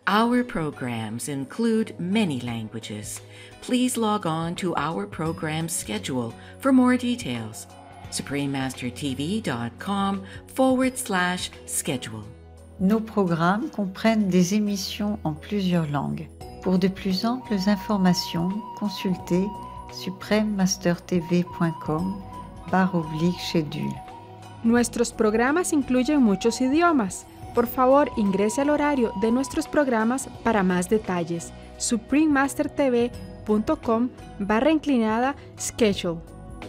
Our programs include many languages. Please log on to our program schedule for more details. suprememastertv.com/schedule. Nos programmes comprennent des émissions en plusieurs langues. Pour de plus amples informations, consultez suprememastertv.com/schedule. Nuestros programas incluyen muchos idiomas. Por favor, ingrese al horario de nuestros programas para más detalles. suprememastertv.com/schedule.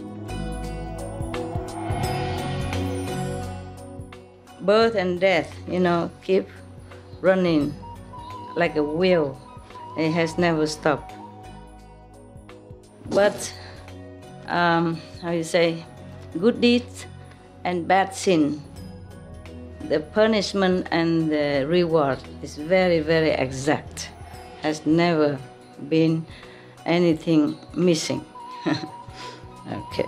Birth and death, keep running like a wheel. It has never stopped. But, good deeds and bad sin, the punishment and the reward is very, very exact. Has never been anything missing. Okay.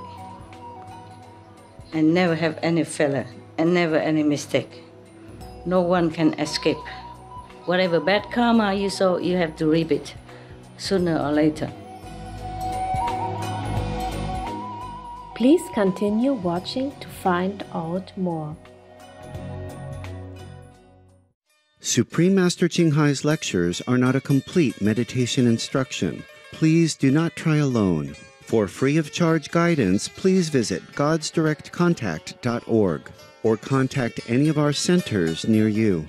And never have any failure and never any mistake. No one can escape. Whatever bad karma you sow, you have to reap it sooner or later. Please continue watching to find out more. Supreme Master Ching Hai's lectures are not a complete meditation instruction. Please do not try alone. For free of charge guidance, please visit godsdirectcontact.org or contact any of our centers near you.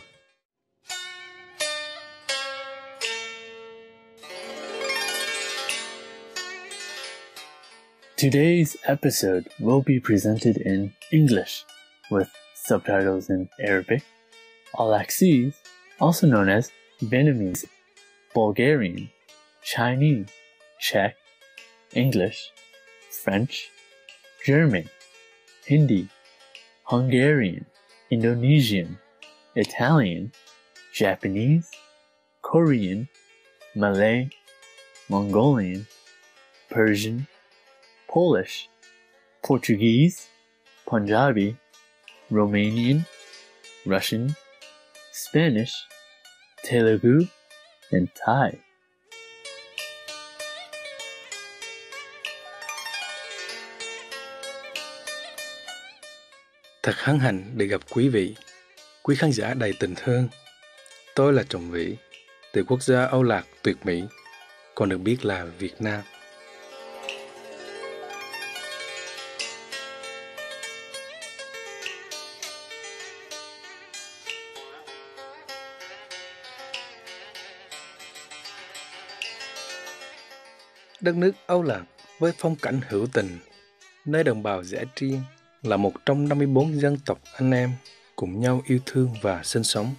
Today's episode will be presented in English with subtitles in Arabic, Alaxese, also known as Vietnamese, Bulgarian, Chinese, Czech, English, French, German, Hindi, Hungarian, Indonesian, Italian, Japanese, Korean, Malay, Mongolian, Persian, Polish, Portuguese, Punjabi, Romanian, Russian, Spanish, Telugu, and Thai. Thật hân hạnh để gặp quý vị, quý khán giả đầy tình thương. Tôi là Trọng Vĩ, từ quốc gia Âu Lạc tuyệt mỹ, còn được biết là Việt Nam. Đất nước Âu Lạc với phong cảnh hữu tình, nơi đồng bào Dã Triên là một trong 54 dân tộc anh em cùng nhau yêu thương và sinh sống.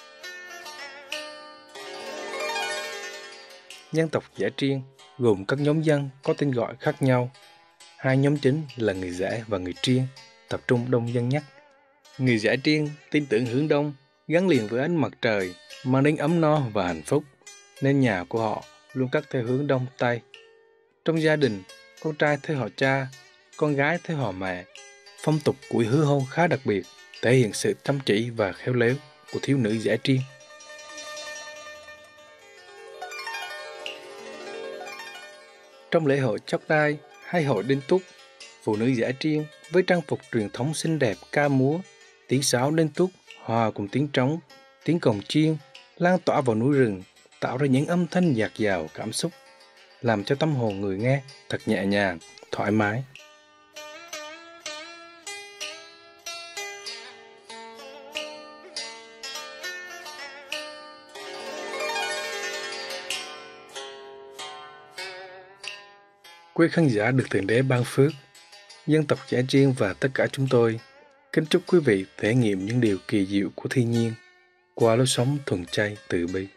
Dân tộc Dã Triên gồm các nhóm dân có tên gọi khác nhau. Hai nhóm chính là người Dã và người Triên, tập trung đông dân nhất. Người Dã Triên tin tưởng hướng đông, gắn liền với ánh mặt trời, mang đến ấm no và hạnh phúc, nên nhà của họ luôn cắt theo hướng đông tây. Trong gia đình, con trai theo họ cha, con gái theo họ mẹ. Phong tục của hứa hôn khá đặc biệt, thể hiện sự chăm chỉ và khéo léo của thiếu nữ Dã Triên. Trong lễ hội Chóc Đai hay hội Đinh Túc, phụ nữ Dã Triên với trang phục truyền thống xinh đẹp ca múa, tiếng sáo Đinh Túc hòa cùng tiếng trống, tiếng cồng chiêng lan tỏa vào núi rừng, tạo ra những âm thanh dạt dào cảm xúc, làm cho tâm hồn người nghe thật nhẹ nhàng, thoải mái. Quý khán giả được Thượng Đế ban phước, dân tộc Dã Triên và tất cả chúng tôi kính chúc quý vị thể nghiệm những điều kỳ diệu của thiên nhiên qua lối sống thuần chay từ bi.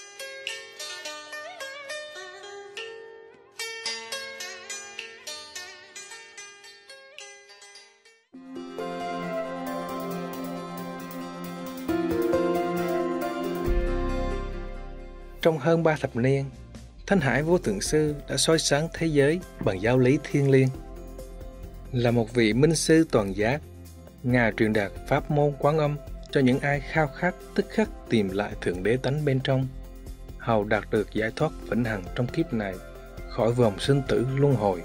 Trong hơn 3 thập niên, Thánh Hải Vô Thượng Sư đã soi sáng thế giới bằng giáo lý thiêng liêng. Là một vị minh sư toàn giác, Ngài truyền đạt pháp môn Quán Âm cho những ai khao khát tức khắc tìm lại Thượng Đế tánh bên trong hầu đạt được giải thoát vĩnh hằng trong kiếp này, khỏi vòng sinh tử luân hồi.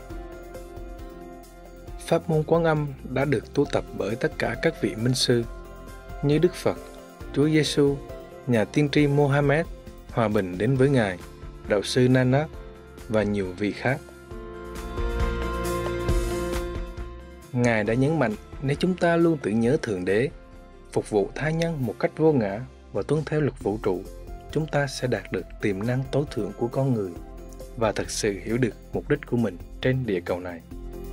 Pháp môn Quán Âm đã được tu tập bởi tất cả các vị minh sư như Đức Phật, Chúa Giêsu, nhà tiên tri Mohammed, hòa bình đến với Ngài, đạo sư Nanak và nhiều vị khác. Ngài đã nhấn mạnh nếu chúng ta luôn tưởng nhớ Thượng Đế, phục vụ tha nhân một cách vô ngã và tuân theo luật vũ trụ, chúng ta sẽ đạt được tiềm năng tối thượng của con người và thật sự hiểu được mục đích của mình trên địa cầu này.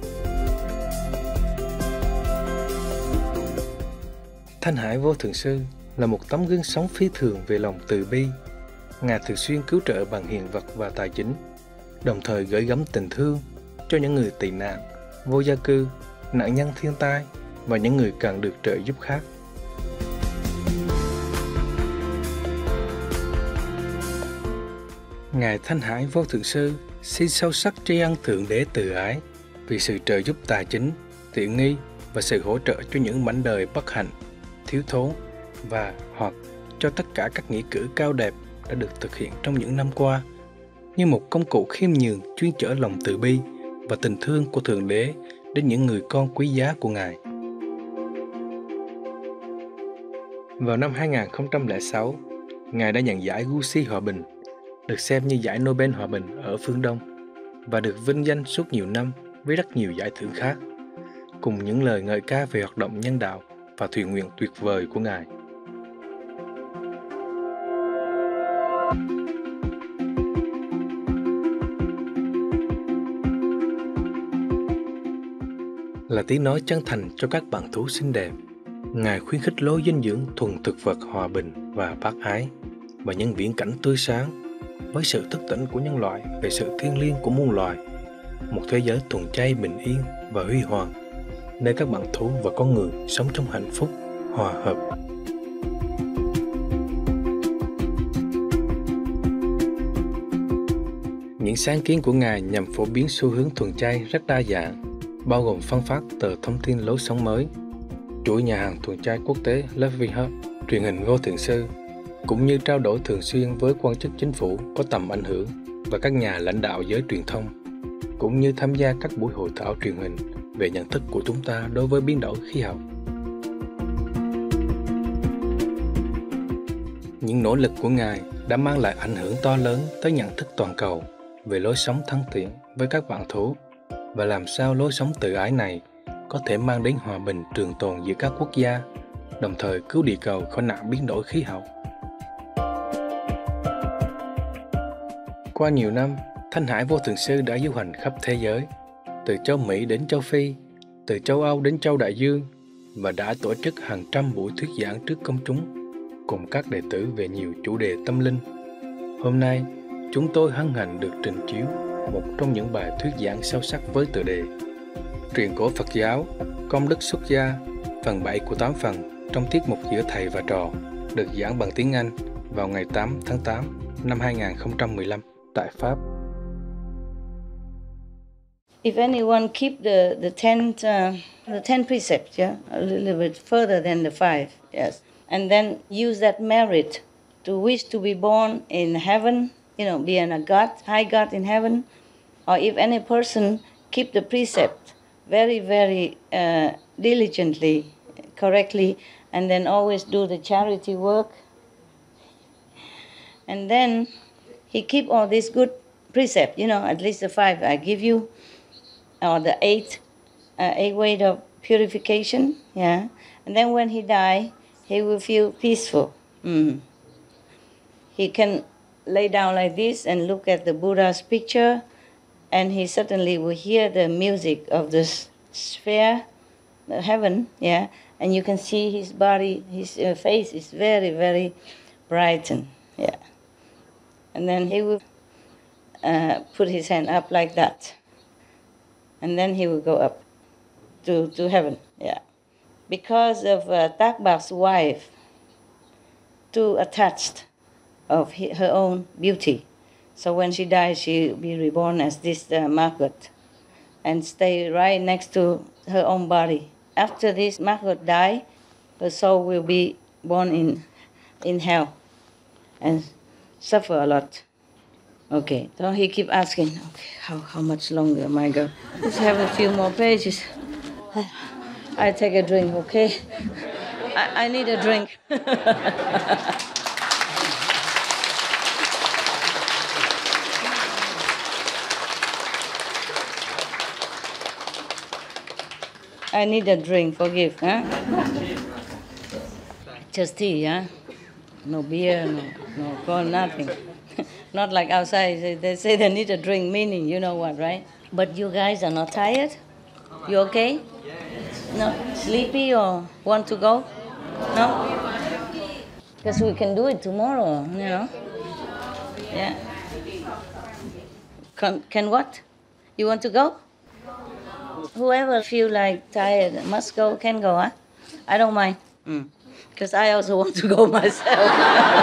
Thanh Hải Vô Thượng Sư là một tấm gương sống phi thường về lòng từ bi. Ngài thường xuyên cứu trợ bằng hiện vật và tài chính, đồng thời gửi gắm tình thương cho những người tị nạn, vô gia cư, nạn nhân thiên tai và những người cần được trợ giúp khác. Ngài Thanh Hải Vô Thượng Sư xin sâu sắc tri ân Thượng Đế từ ái vì sự trợ giúp tài chính, tiện nghi và sự hỗ trợ cho những mảnh đời bất hạnh, thiếu thốn và hoặc cho tất cả các nghĩa cử cao đẹp đã được thực hiện trong những năm qua như một công cụ khiêm nhường chuyên chở lòng từ bi và tình thương của Thượng Đế đến những người con quý giá của Ngài. Vào năm 2006, Ngài đã nhận giải Gucci Hòa Bình, được xem như giải Nobel Hòa Bình ở phương Đông, và được vinh danh suốt nhiều năm với rất nhiều giải thưởng khác, cùng những lời ngợi ca về hoạt động nhân đạo và thuyền nguyện tuyệt vời của Ngài. Là tiếng nói chân thành cho các bạn thú xinh đẹp, Ngài khuyến khích lối dinh dưỡng thuần thực vật hòa bình và bác ái và những viễn cảnh tươi sáng với sự thức tỉnh của nhân loại về sự thiêng liêng của muôn loài, một thế giới thuần chay bình yên và huy hoàng, nơi các bạn thú và con người sống trong hạnh phúc, hòa hợp. Những sáng kiến của Ngài nhằm phổ biến xu hướng thuần chay rất đa dạng, bao gồm phân phát tờ thông tin lối sống mới, chuỗi nhà hàng thuần chay quốc tế Loving Hub, truyền hình Vô Thượng Sư, cũng như trao đổi thường xuyên với quan chức chính phủ có tầm ảnh hưởng và các nhà lãnh đạo giới truyền thông, cũng như tham gia các buổi hội thảo truyền hình về nhận thức của chúng ta đối với biến đổi khí hậu. Những nỗ lực của Ngài đã mang lại ảnh hưởng to lớn tới nhận thức toàn cầu về lối sống thân thiện với các bạn thú và làm sao lối sống tự ái này có thể mang đến hòa bình trường tồn giữa các quốc gia, đồng thời cứu địa cầu khỏi nạn biến đổi khí hậu. Qua nhiều năm, Thanh Hải Vô Thượng Sư đã du hành khắp thế giới, từ châu Mỹ đến châu Phi, từ châu Âu đến châu Đại Dương, và đã tổ chức hàng trăm buổi thuyết giảng trước công chúng, cùng các đệ tử về nhiều chủ đề tâm linh. Hôm nay, chúng tôi hân hạnh được trình chiếu một trong những bài thuyết giảng sâu sắc với tựa đề Truyện cổ Phật giáo, Công đức xuất gia, phần 7 của 8 phần trong tiết mục giữa thầy và trò, được giảng bằng tiếng Anh vào ngày 8 tháng 8 năm 2015 tại Pháp. If anyone keep the 10 precepts, yeah, a little bit further than the 5, yes, and then use that merit to wish to be born in heaven, be a God, high God in heaven, or if any person keep the precept very, very diligently, correctly, and then always do the charity work, and then he keep all these good precepts, at least the 5 I give you, or the 8 way of purification, yeah. And then when he die, he will feel peaceful. He can lay down like this and look at the Buddha's picture, and he certainly will hear the music of the sphere, the heaven, yeah. And you can see his body, his face is very, very brightened, yeah. And then he will put his hand up like that. And then he will go up to heaven, yeah. Because of Takbak's wife, too attached of her own beauty. So when she dies, she will be reborn as this maggot and stay right next to her own body. After this maggot die, her soul will be born in hell and suffer a lot. Okay, so he keep asking, okay, how much longer am I going? Let's have a few more pages. I take a drink, okay? I need a drink. I need a drink, forgive, huh? Just tea, huh? No beer, no cold, nothing. Not like outside, they say they need a drink, meaning you know what, right? But you guys are not tired? You okay? No? Sleepy or want to go? No? Because we can do it tomorrow, you know? Yeah. Can what? You want to go? Whoever feel like tired must go, can go, huh? I don't mind. Because I also want to go myself.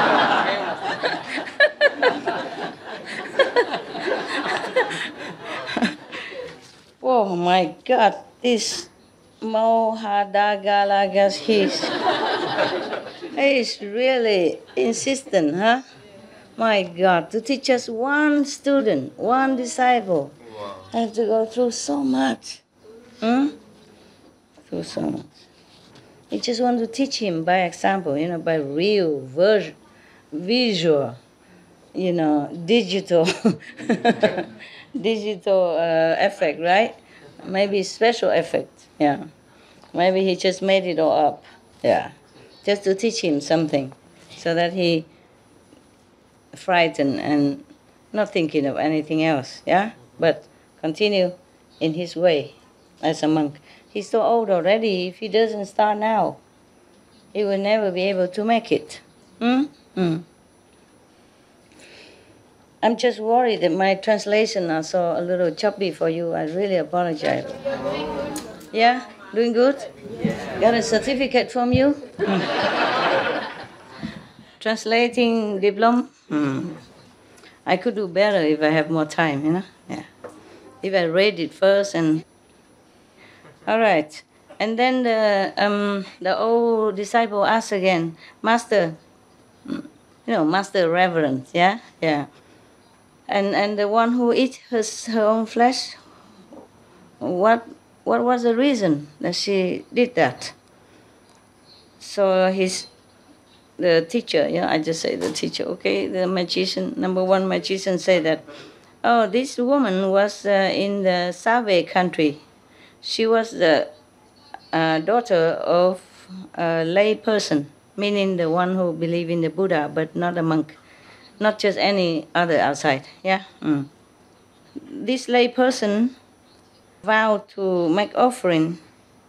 Oh my God, this Mohadagalagas, he's really insistent, huh? My God, to teach us one student, one disciple, I have to go through so much. Through so much. You just want to teach him by example, by real, visual, digital, digital effect, right? Maybe special effect, yeah. Maybe he just made it all up, yeah. Just to teach him something, so that he frightened and not thinking of anything else, yeah? But continue in his way as a monk. He's so old already. If he doesn't start now, he will never be able to make it. I'm just worried that my translation are so a little choppy for you. I really apologize. Yeah? Doing good? Got a certificate from you? Translating diploma? I could do better if I have more time, Yeah. If I read it first and... All right. And then the old disciple asks again, Master, Master reverend, yeah? Yeah. And the one who eats her own flesh, what was the reason that she did that? So the teacher, I just say the teacher, okay, the magician, number one magician say that, this woman was in the Save country. She was the daughter of a lay person, meaning the one who believe in the Buddha, but not a monk, not just any other outside, yeah? This lay person vowed to make offering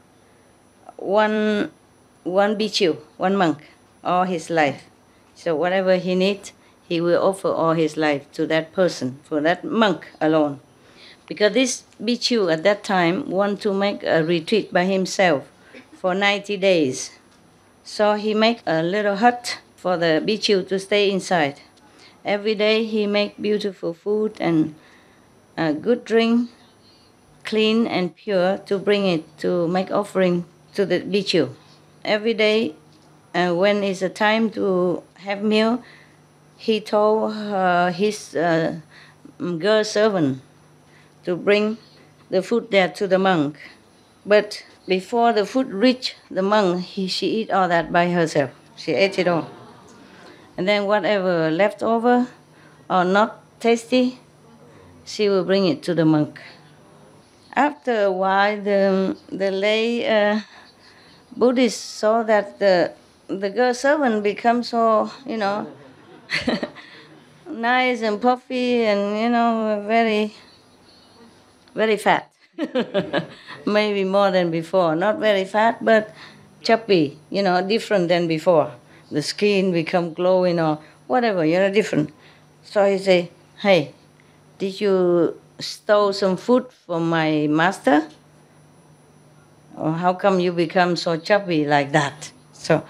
one bhikkhu, one monk, all his life. So whatever he needs, he will offer all his life to that person, for that monk alone. Because this bhikkhu at that time want to make a retreat by himself for 90 days. So he make a little hut for the bhikkhu to stay inside. Every day he make beautiful food and good drink, clean and pure, to bring it to make offering to the bhikkhu. Every day when it's a time to have meal, he told his girl servant to bring the food there to the monk. But before the food reached the monk, she eat all that by herself. She ate it all. And then whatever left over or not tasty, she will bring it to the monk. After a while, the lay Buddhist saw that the girl servant becomes so, nice and puffy and, very, very fat. Maybe more than before. Not very fat, but chubby, different than before. The skin become glowing or whatever, different. So he say, hey, did you stole some food from my master? Or how come you become so chubby like that? So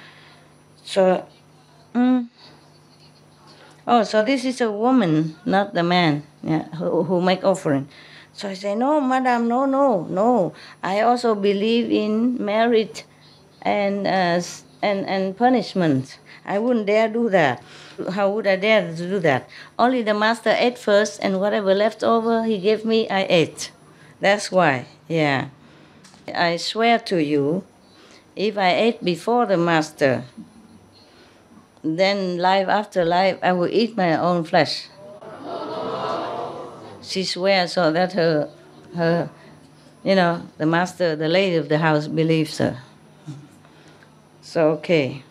this is a woman, not the man, who make offering. So I say, no, madam, no. I also believe in merit and and punishment. I wouldn't dare do that. How would I dare to do that? Only the master ate first, and whatever left over he gave me, I ate. That's why, yeah. I swear to you, if I ate before the master, then life after life I will eat my own flesh. She swears so that her, the master, the lady of the house believes her. So, okay.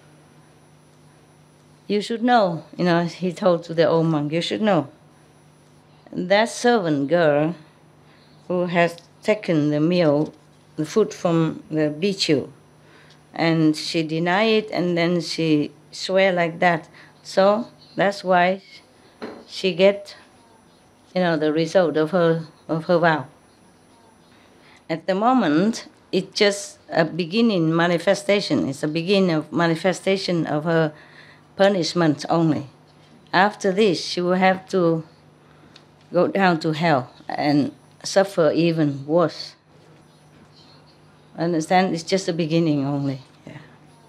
You should know, he told to the old monk, you should know. That servant girl who has taken the food from the bhikkhu, and she denied it, and then she swear like that. So that's why she get, the result of her vow. At the moment, it's just a beginning manifestation. It's a beginning of manifestation of her punishment only. After this, she will have to go down to hell and suffer even worse. Understand? It's just a beginning only. Yeah.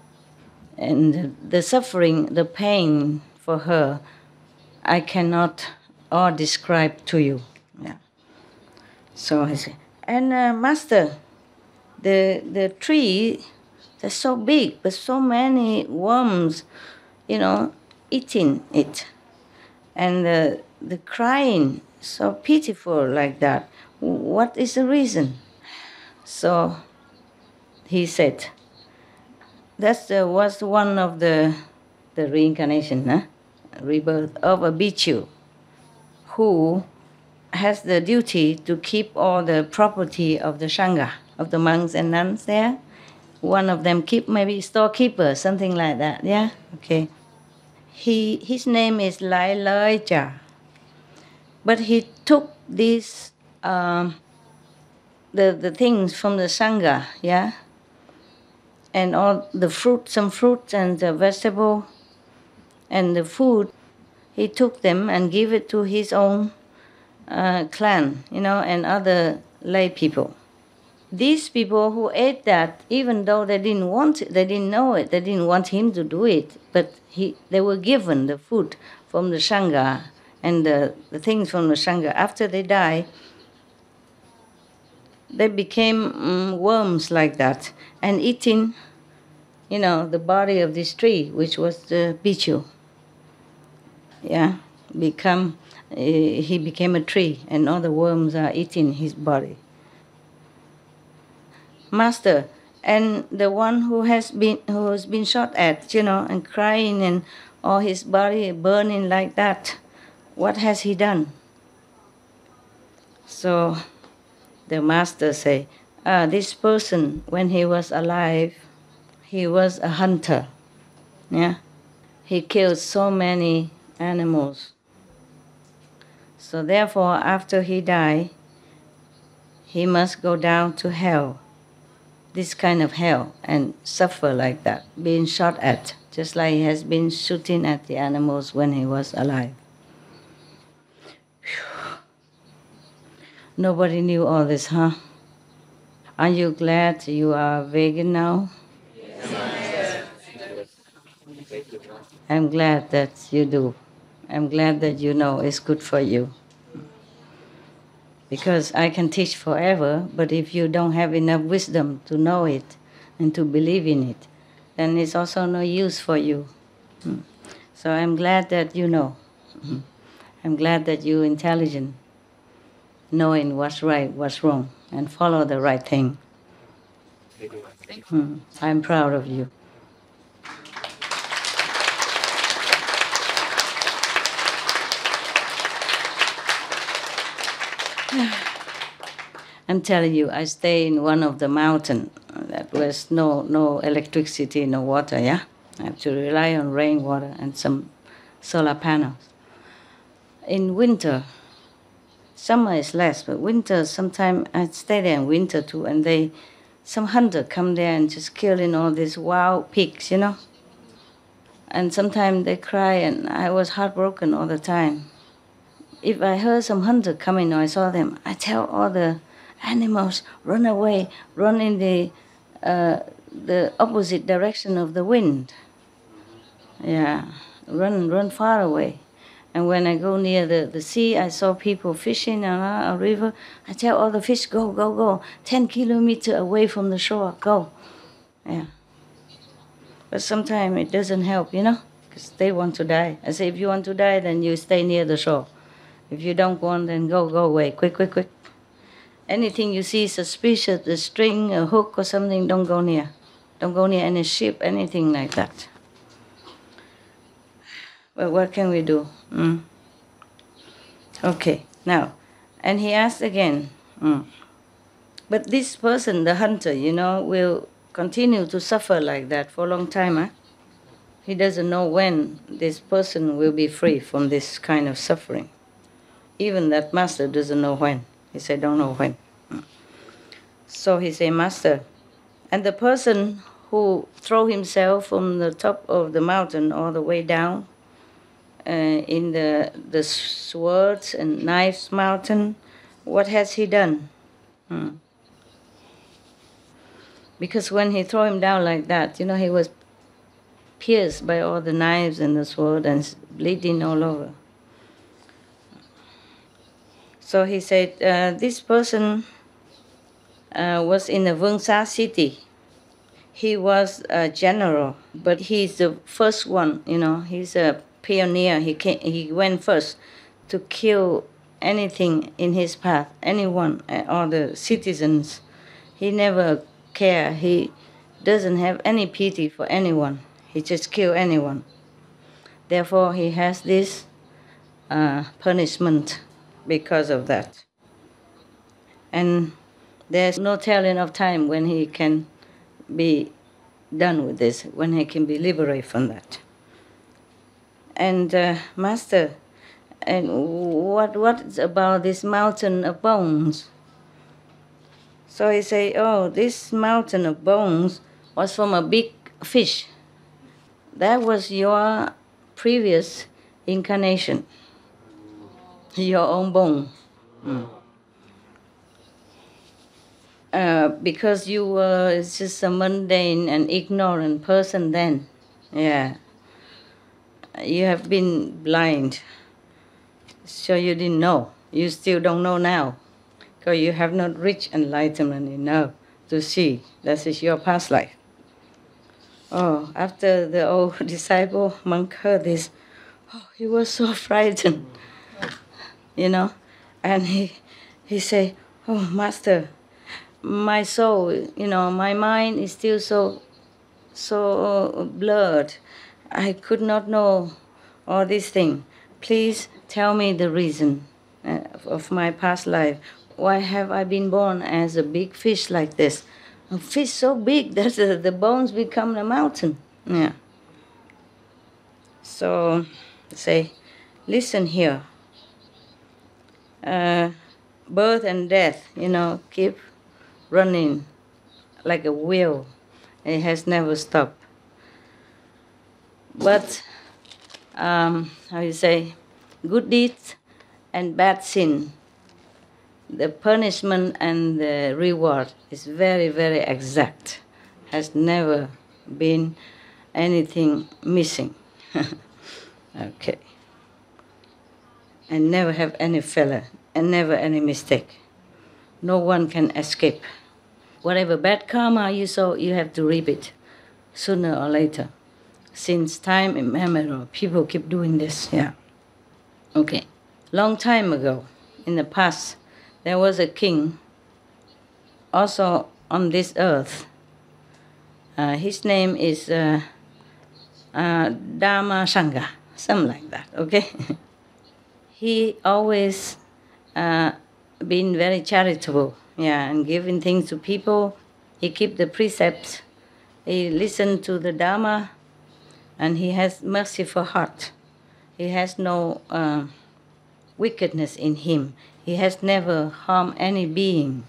And the suffering, the pain for her, I cannot all describe to you. Yeah. So I say, and Master, the tree, that's so big, but so many worms, eating it. And the crying, so pitiful like that. What is the reason? So he said, that was one of the reincarnation, rebirth of a bhikkhu who has the duty to keep all the property of the Sangha, of the monks and nuns there. One of them maybe storekeeper, something like that, yeah? Okay. His name is Lai Lai Cha. But he took these, the things from the Sangha, yeah? And all the some fruits and the vegetable and the food, he took them and gave it to his own clan, and other lay people. These people who ate that, even though they didn't know it, they didn't want him to do it, but they were given the food from the Sangha and the things from the Sangha. After they die, they became worms like that, and eating, the body of this tree, which was the bhikkhu. Yeah, he became a tree, and all the worms are eating his body. Master, and the one who has been shot at, and crying, and all his body burning like that, what has he done? So the master say, this person, when he was alive, he was a hunter. Yeah, he killed so many animals. So therefore, after he died, he must go down to hell, this kind of hell, and suffer like that, being shot at, just like he has been shooting at the animals when he was alive. Whew. Nobody knew all this, huh? Are you glad you are vegan now? Yes. I'm glad that you do. I'm glad that you know it's good for you. Because I can teach forever, but if you don't have enough wisdom to know it and to believe in it, then it's also no use for you. So I'm glad that you know. I'm glad that you're intelligent, knowing what's right, what's wrong, and follow the right thing. I'm proud of you. I'm telling you, I stay in one of the mountains that was no electricity, no water, yeah? I have to rely on rainwater and some solar panels. In winter, summer is less, but winter, sometimes I stay there in winter too, and some hunter come there and just killing all these wild pigs, And sometimes they cry, and I was heartbroken all the time. If I heard some hunter coming or I saw them, I tell all the animals, run away, run in the opposite direction of the wind. Yeah, run far away. And when I go near the sea, I saw people fishing on a river. I tell all the fish, go, 10 kilometers away from the shore, go. Yeah. But sometimes it doesn't help, because they want to die. I say, if you want to die, then you stay near the shore. If you don't want, then go away, quick. Anything you see suspicious, a string, a hook or something, don't go near. Don't go near any ship, anything like that. But what can we do? Okay, now, and he asked again, but this person, the hunter, will continue to suffer like that for a long time, huh? He doesn't know when this person will be free from this kind of suffering. Even that master doesn't know when. He said, don't know when. So he said, Master, and the person who throw himself from the top of the mountain all the way down, in the swords and knives mountain, what has he done? Because when he threw him down like that, he was pierced by all the knives and the sword and bleeding all over. So he said, this person was in the Vungsa city. He was a general, but he's the first one, he's a pioneer. He went first to kill anything in his path, anyone, all the citizens. He never care. He doesn't have any pity for anyone. He just kill anyone. Therefore, he has this punishment because of that. And there's no telling of time when he can be done with this, when he can be liberated from that. And Master, and what about this mountain of bones? So he say, oh, this mountain of bones was from a big fish. That was your previous incarnation, your own bone. Because you were just a mundane and ignorant person then. Yeah. You have been blind, so you didn't know. You still don't know now, because you have not reached enlightenment enough to see that is your past life. Oh, after the old disciple monk heard this, he was so frightened, and he said, oh, Master, my soul, my mind is still so blurred. I could not know all these things. Please tell me the reason of my past life. Why have I been born as a big fish like this? A fish so big that the bones become a mountain. Yeah. So, say, listen here. Birth and death, keep running like a wheel. It has never stopped. But, good deeds and bad sin, the punishment and the reward is very, very exact. Has never been anything missing. Okay. And never have any failure, and never any mistake. No one can escape. Whatever bad karma you sow, you have to reap it sooner or later. Since time immemorial, people keep doing this, yeah. Okay. Long time ago, in the past, there was a king also on this earth. His name is Dharma Sangha, something like that, okay? He always been very charitable, yeah, and giving things to people. He keep the precepts. He listened to the Dharma, and he has merciful heart. He has no wickedness in him. He has never harmed any being.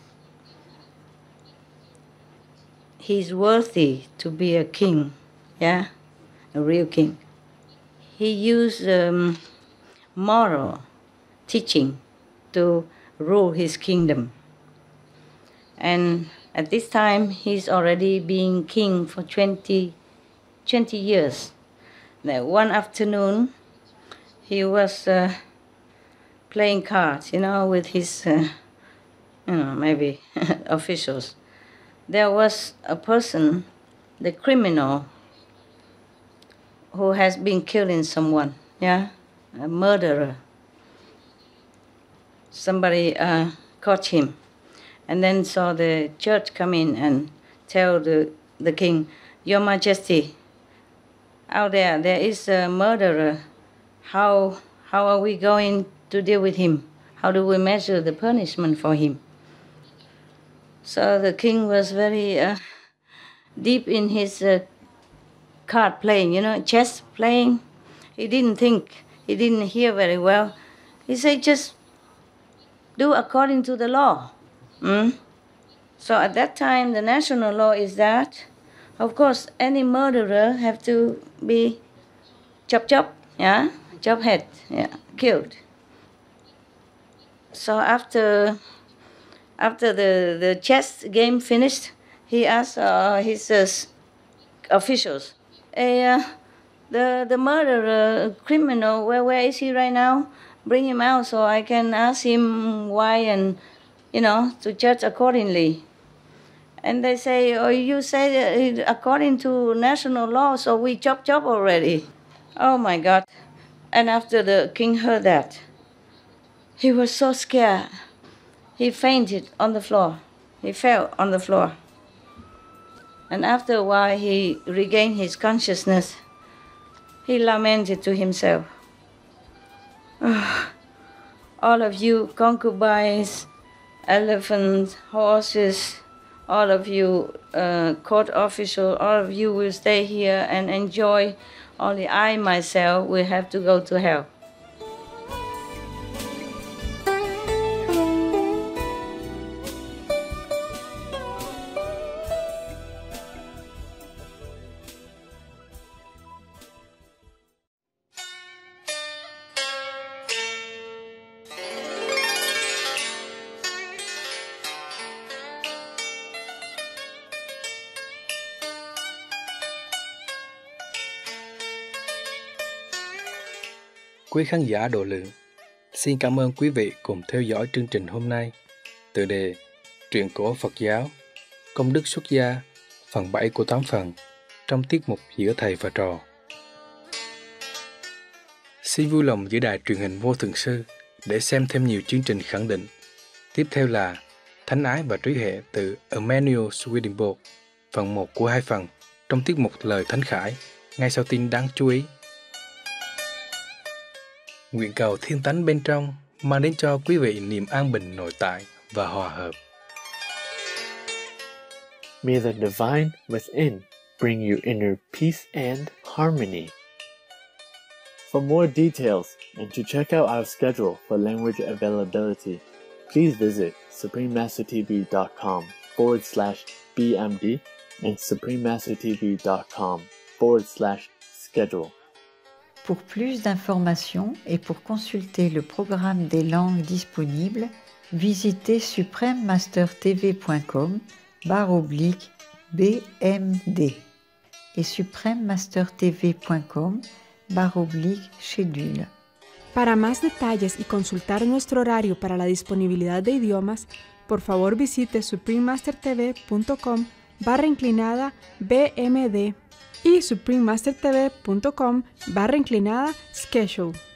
He's worthy to be a king, yeah, a real king. He used moral teaching to rule his kingdom. And At this time, he's already been king for 20 years. Now, one afternoon, he was playing cards, with his, maybe officials. There was a person, the criminal, who has been killing someone, a murderer. Somebody caught him, and then saw the judge come in and tell the king, Your Majesty, out there is a murderer. How are we going to deal with him? How do we measure the punishment for him? So the king was very deep in his card playing, chess playing. He didn't think, he didn't hear very well. He said, just do according to the law. So at that time, the national law is that, of course, any murderer have to be chop head, killed. So after the chess game finished, he asked his officials, hey, the murderer, criminal, where is he right now? Bring him out so I can ask him why and, to judge accordingly. And they say, oh, you say according to national law, so we chop already. Oh, my God. And after the king heard that, he was so scared. He fainted on the floor. He fell on the floor. And after a while, he regained his consciousness. He lamented to himself, oh, all of you concubines, elephants, horses, all of you court officials, all of you will stay here and enjoy. Only I, myself, will have to go to hell. Quý khán giả độ lượng, xin cảm ơn quý vị cùng theo dõi chương trình hôm nay. Tựa đề Truyện cổ Phật giáo, Công đức xuất gia, phần 7 của 8 phần, trong tiết mục Giữa Thầy và Trò. Xin vui lòng giữ đài truyền hình Vô Thượng Sư để xem thêm nhiều chương trình khẳng định. Tiếp theo là Thánh Ái và Trí Hệ từ Emmanuel Swedenborg, phần 1 của 2 phần, trong tiết mục Lời Thánh Khải, ngay sau tin đáng chú ý. Nguyện cầu thiên tánh bên trong mang đến cho quý vị niềm an bình nội tại và hòa hợp. May the divine within bring you inner peace and harmony. For more details and to check out our schedule for language availability, please visit suprememastertv.com/BMD and suprememastertv.com/schedule. Pour plus d'informations et pour consulter le programme des langues disponibles, visitez suprememastertv.com/BMD et suprememastertv.com/schedule. Para más detalles y consultar nuestro horario para la disponibilidad de idiomas, por favor visite suprememastertv.com/BMD y suprememastertv.com/schedule.